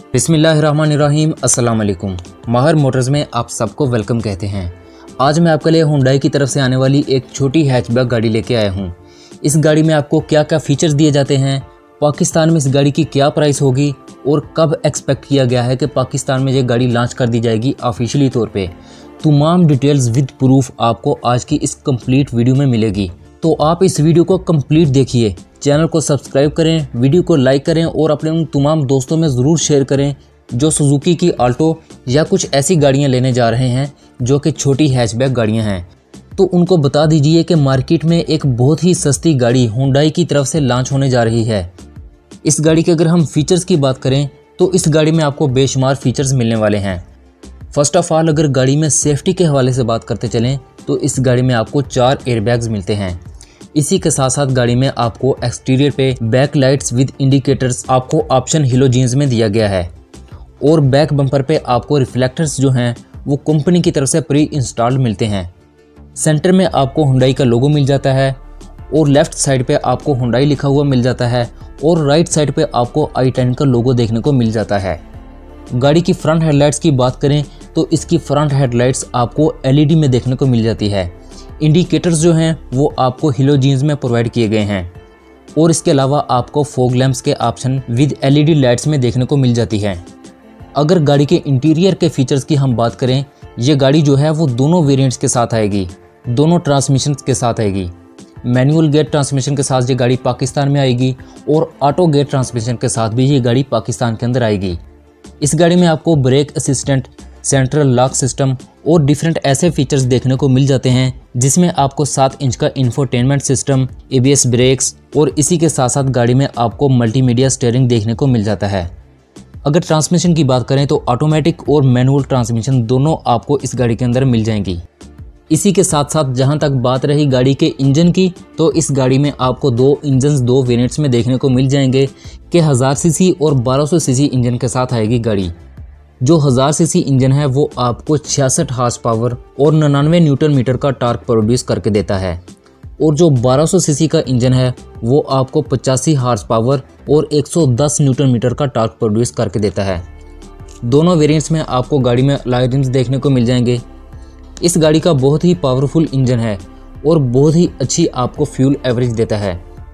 बिस्मिल्लाहिर्रहमानिर्रहीम। अस्सलाम वालेकुम। माहर मोटर्स में आप सबको वेलकम कहते हैं। आज मैं आपके लिए हुंडई की तरफ से आने वाली एक छोटी हैचबैक गाड़ी लेके आया हूँ। इस गाड़ी में आपको क्या क्या फीचर्स दिए जाते हैं, पाकिस्तान में इस गाड़ी की क्या प्राइस होगी और कब एक्सपेक्ट किया गया है कि पाकिस्तान में ये गाड़ी लॉन्च कर दी जाएगी ऑफिशियली तौर पे, तमाम डिटेल्स विद प्रूफ आपको आज की इस कंप्लीट वीडियो में मिलेगी। तो आप इस वीडियो को कंप्लीट देखिए, चैनल को सब्सक्राइब करें, वीडियो को लाइक करें और अपने उन तमाम दोस्तों में ज़रूर शेयर करें जो सुजुकी की आल्टो या कुछ ऐसी गाड़ियां लेने जा रहे हैं जो कि छोटी हैचबैक गाड़ियां हैं। तो उनको बता दीजिए कि मार्केट में एक बहुत ही सस्ती गाड़ी हुंडई की तरफ से लॉन्च होने जा रही है। इस गाड़ी के अगर हम फीचर्स की बात करें तो इस गाड़ी में आपको बेशुमार फीचर्स मिलने वाले हैं। फर्स्ट ऑफ ऑल, अगर गाड़ी में सेफ्टी के हवाले से बात करते चलें तो इस गाड़ी में आपको 4 एयरबैग्स मिलते हैं। इसी के साथ साथ गाड़ी में आपको एक्सटीरियर पे बैक लाइट्स विद इंडिकेटर्स आपको ऑप्शन हेलोजेंस में दिया गया है और बैक बम्पर पे आपको रिफ्लेक्टर्स जो हैं वो कंपनी की तरफ से प्री इंस्टॉल्ड मिलते हैं। सेंटर में आपको हुंडई का लोगो मिल जाता है और लेफ्ट साइड पे आपको हुंडई लिखा हुआ मिल जाता है और राइट साइड पे आपको i10 का लोगो देखने को मिल जाता है। गाड़ी की फ्रंट हेडलाइट्स की बात करें तो इसकी फ्रंट हेडलाइट्स आपको LED में देखने को मिल जाती है। इंडिकेटर्स जो हैं वो आपको हेलोजेंस में प्रोवाइड किए गए हैं और इसके अलावा आपको फॉग लैंप्स के ऑप्शन विद LED लाइट्स में देखने को मिल जाती है। अगर गाड़ी के इंटीरियर के फीचर्स की हम बात करें, ये गाड़ी जो है वो दोनों वेरिएंट्स के साथ आएगी, दोनों ट्रांसमिशन के साथ आएगी। मैनुअल गेयर ट्रांसमिशन के साथ ये गाड़ी पाकिस्तान में आएगी और ऑटो गेयर ट्रांसमिशन के साथ भी ये गाड़ी पाकिस्तान के अंदर आएगी। इस गाड़ी में आपको brake assistant, central lock system और डिफरेंट ऐसे फीचर्स देखने को मिल जाते हैं जिसमें आपको 7 इंच का इंफोटेनमेंट सिस्टम, ABS ब्रेक्स और इसी के साथ साथ गाड़ी में आपको मल्टीमीडिया स्टीयरिंग देखने को मिल जाता है। अगर ट्रांसमिशन की बात करें तो ऑटोमेटिक और मैनुअल ट्रांसमिशन दोनों आपको इस गाड़ी के अंदर मिल जाएंगी। इसी के साथ साथ जहां तक बात रही गाड़ी के इंजन की, तो इस गाड़ी में आपको 2 इंजन 2 वेरिएंट्स में देखने को मिल जाएंगे कि 1000 सीसी और 1200 सीसी इंजन के साथ आएगी गाड़ी। जो 1000 सीसी इंजन है वो आपको 66 हार्स पावर और 99 न्यूटन मीटर का टॉर्क प्रोड्यूस करके देता है और जो 1200 सीसी का इंजन है वो आपको 85 हार्स पावर और 110 न्यूटन मीटर का टॉर्क प्रोड्यूस करके देता है। दोनों वेरिएंट्स में आपको गाड़ी में अलॉय रिम्स देखने को मिल जाएंगे। इस गाड़ी का बहुत ही पावरफुल इंजन है और बहुत ही अच्छी आपको फ्यूल एवरेज देता है।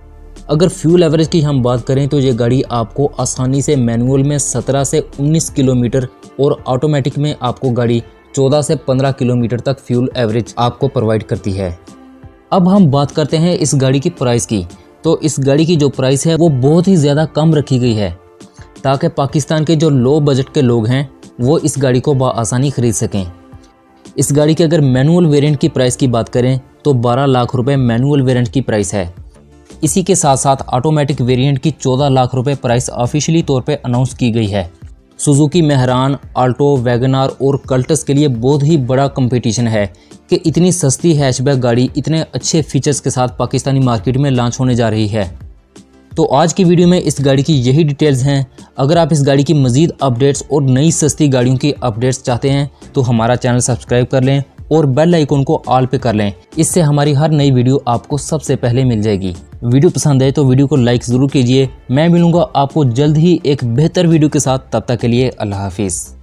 अगर फ्यूल एवरेज की हम बात करें तो ये गाड़ी आपको आसानी से मैनुअल में 17 से 19 किलोमीटर और ऑटोमेटिक में आपको गाड़ी 14 से 15 किलोमीटर तक फ्यूल एवरेज आपको प्रोवाइड करती है। अब हम बात करते हैं इस गाड़ी की प्राइस की। तो इस गाड़ी की जो प्राइस है वो बहुत ही ज़्यादा कम रखी गई है ताकि पाकिस्तान के जो लो बजट के लोग हैं वो इस गाड़ी को बआसानी खरीद सकें। इस गाड़ी के अगर मैनुअल वेरिएंट की प्राइस की बात करें तो 12 लाख रुपए मैनुअल वेरिएंट की प्राइस है। इसी के साथ साथ ऑटोमेटिक वेरिएंट की 14 लाख रुपए प्राइस ऑफिशियली तौर पे अनाउंस की गई है। सुजुकी मेहरान, आल्टो, वैगनार और कल्टस के लिए बहुत ही बड़ा कंपटीशन है कि इतनी सस्ती हैचबैक गाड़ी इतने अच्छे फीचर्स के साथ पाकिस्तानी मार्केट में लॉन्च होने जा रही है। तो आज की वीडियो में इस गाड़ी की यही डिटेल्स हैं। अगर आप इस गाड़ी की मज़ीद अपडेट्स और नई सस्ती गाड़ियों की अपडेट्स चाहते हैं तो हमारा चैनल सब्सक्राइब कर लें और बेल आइकन को ऑल पे कर लें। इससे हमारी हर नई वीडियो आपको सबसे पहले मिल जाएगी। वीडियो पसंद आए तो वीडियो को लाइक ज़रूर कीजिए। मैं मिलूंगा आपको जल्द ही एक बेहतर वीडियो के साथ, तब तक के लिए अल्लाह हाफिज़।